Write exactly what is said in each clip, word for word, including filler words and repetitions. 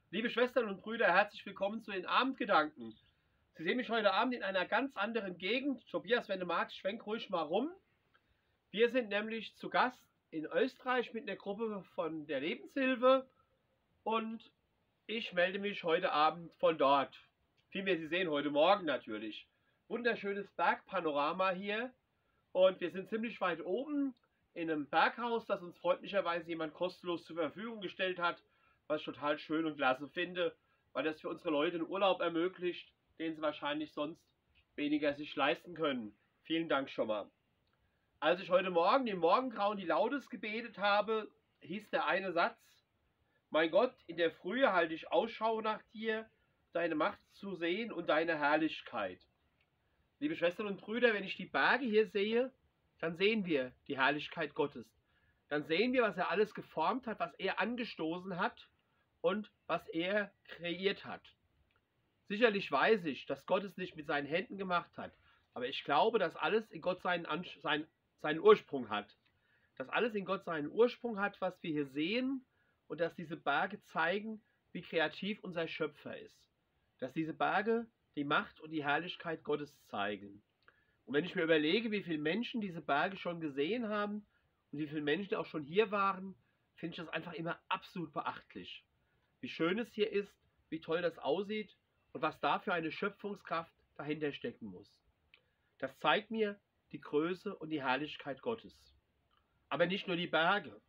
Liebe Schwestern und Brüder, herzlich willkommen zu den Abendgedanken. Sie sehen mich heute Abend in einer ganz anderen Gegend. Tobias, wenn du magst, schwenk ruhig mal rum. Wir sind nämlich zu Gast in Österreich mit einer Gruppe von der Lebenshilfe und ich melde mich heute Abend von dort. Vielmehr, Sie sehen heute Morgen natürlich. Wunderschönes Bergpanorama hier und wir sind ziemlich weit oben in einem Berghaus, das uns freundlicherweise jemand kostenlos zur Verfügung gestellt hat, was ich total schön und klasse finde, weil das für unsere Leute einen Urlaub ermöglicht, den sie wahrscheinlich sonst weniger sich leisten können. Vielen Dank schon mal. Als ich heute Morgen im Morgengrauen die Laudes gebetet habe, hieß der eine Satz: Mein Gott, in der Frühe halte ich Ausschau nach dir, deine Macht zu sehen und deine Herrlichkeit. Liebe Schwestern und Brüder, wenn ich die Berge hier sehe, dann sehen wir die Herrlichkeit Gottes. Dann sehen wir, was er alles geformt hat, was er angestoßen hat und was er kreiert hat. Sicherlich weiß ich, dass Gott es nicht mit seinen Händen gemacht hat, aber ich glaube, dass alles in Gott seinen, seinen, seinen Ursprung hat. Dass alles in Gott seinen Ursprung hat, was wir hier sehen, und dass diese Berge zeigen, wie kreativ unser Schöpfer ist. Dass diese Berge die Macht und die Herrlichkeit Gottes zeigen. Und wenn ich mir überlege, wie viele Menschen diese Berge schon gesehen haben und wie viele Menschen auch schon hier waren, finde ich das einfach immer absolut beachtlich. Wie schön es hier ist, wie toll das aussieht und was da für eine Schöpfungskraft dahinter stecken muss. Das zeigt mir die Größe und die Herrlichkeit Gottes. Aber nicht nur die Berge.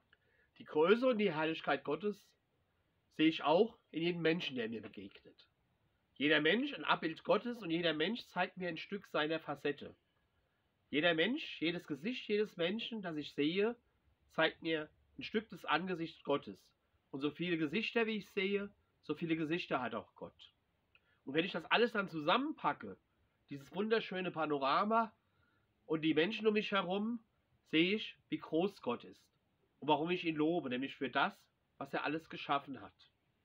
Die Größe und die Herrlichkeit Gottes sehe ich auch in jedem Menschen, der mir begegnet. Jeder Mensch ein Abbild Gottes und jeder Mensch zeigt mir ein Stück seiner Facette. Jeder Mensch, jedes Gesicht jedes Menschen, das ich sehe, zeigt mir ein Stück des Angesichts Gottes. Und so viele Gesichter, wie ich sehe, so viele Gesichter hat auch Gott. Und wenn ich das alles dann zusammenpacke, dieses wunderschöne Panorama und die Menschen um mich herum, sehe ich, wie groß Gott ist. Und warum ich ihn lobe, nämlich für das, was er alles geschaffen hat.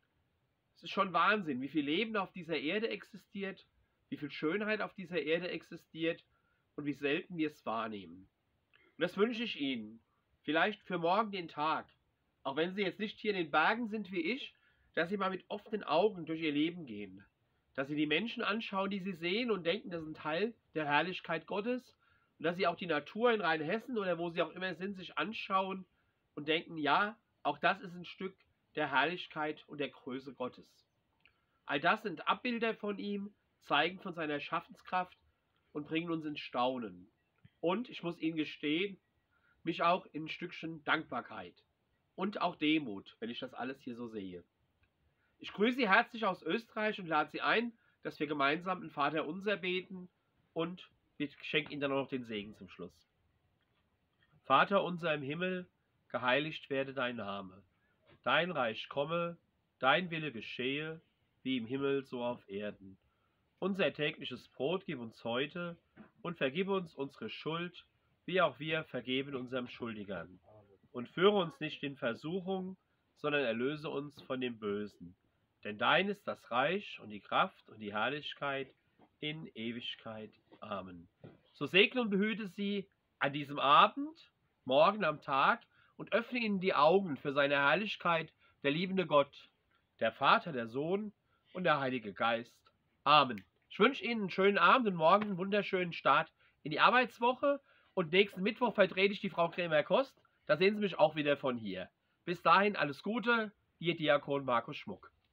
Es ist schon Wahnsinn, wie viel Leben auf dieser Erde existiert, wie viel Schönheit auf dieser Erde existiert und wie selten wir es wahrnehmen. Und das wünsche ich Ihnen, vielleicht für morgen den Tag, auch wenn Sie jetzt nicht hier in den Bergen sind wie ich, dass Sie mal mit offenen Augen durch Ihr Leben gehen. Dass Sie die Menschen anschauen, die Sie sehen und denken, das ist ein Teil der Herrlichkeit Gottes. Und dass Sie auch die Natur in Rheinhessen oder wo Sie auch immer sind, sich anschauen und denken, ja, auch das ist ein Stück der Herrlichkeit und der Größe Gottes. All das sind Abbilder von ihm, zeigen von seiner Schaffenskraft und bringen uns ins Staunen. Und ich muss Ihnen gestehen, mich auch in ein Stückchen Dankbarkeit und auch Demut, wenn ich das alles hier so sehe. Ich grüße Sie herzlich aus Österreich und lade Sie ein, dass wir gemeinsam ein Vaterunser beten und ich schenke Ihnen dann noch den Segen zum Schluss. Vater unser im Himmel, geheiligt werde dein Name. Dein Reich komme, dein Wille geschehe, wie im Himmel so auf Erden. Unser tägliches Brot gib uns heute und vergib uns unsere Schuld, wie auch wir vergeben unserem Schuldigern. Und führe uns nicht in Versuchung, sondern erlöse uns von dem Bösen. Denn dein ist das Reich und die Kraft und die Herrlichkeit in Ewigkeit. Amen. So segne und behüte Sie an diesem Abend, morgen am Tag und öffne Ihnen die Augen für seine Herrlichkeit, der liebende Gott, der Vater, der Sohn und der Heilige Geist. Amen. Ich wünsche Ihnen einen schönen Abend und morgen einen wunderschönen Start in die Arbeitswoche. Und nächsten Mittwoch vertrete ich die Frau Krämer-Kost. Da sehen Sie mich auch wieder von hier. Bis dahin alles Gute, Ihr Diakon Markus Schmuck.